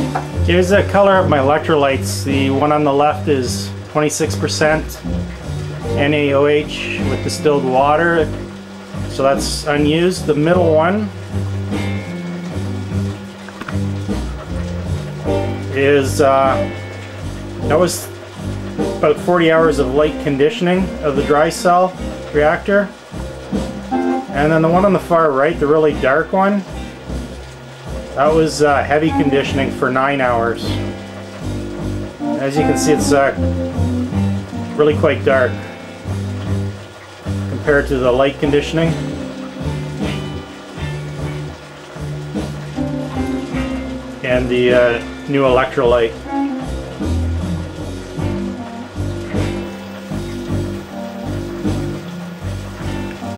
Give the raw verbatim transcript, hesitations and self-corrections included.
Here's the color of my electrolytes. The one on the left is twenty-six percent N A O H with distilled water, so that's unused. The middle one is uh, that was about forty hours of light conditioning of the dry cell reactor. And then the one on the far right, the really dark one, that was uh, heavy conditioning for nine hours. As you can see, it's uh, really quite dark compared to the light conditioning. And the uh, new electrolyte.